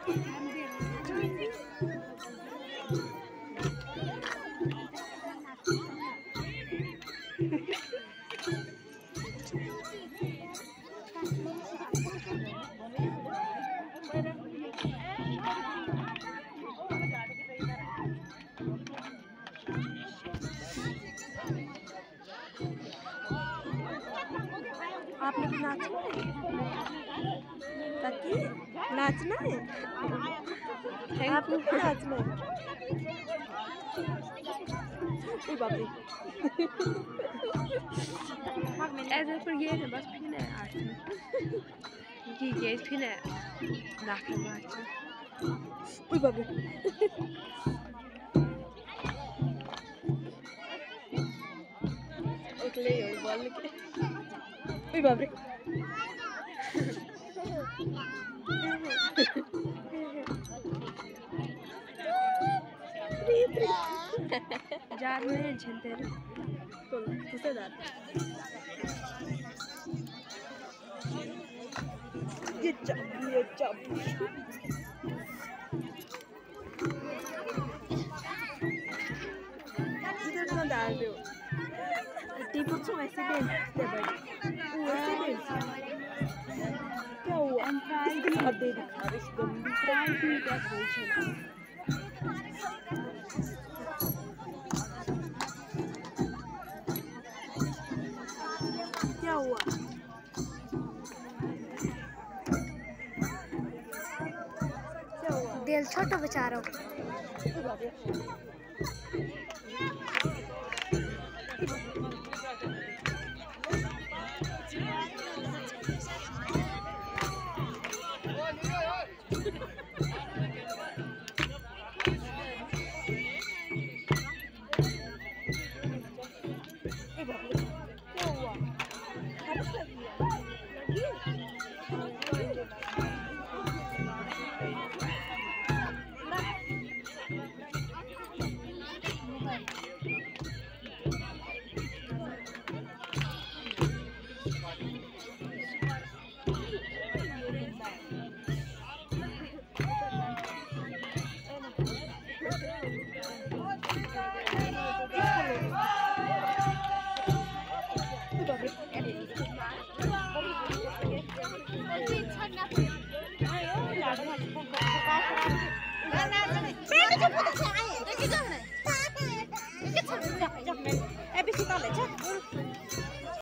आपने भी नाचना है? ताकि नाचना है? आपने भी नाचना है? ओए बाप रे। ऐसे पर ये है बस फिर ना आते ये फिर ना नाचने वाला ओए बाप रे। अगले और बोल के ओए बाप रे। जा रहे हैं झंडे बोल किसे जा ये चप इधर कहाँ डाल रहे हो? टीपू तो ऐसे बेचते भाई क्या हुआ? इसके साथ दे दिखा रहे गंदी क्या हुआ? दिल छोटा बेचारा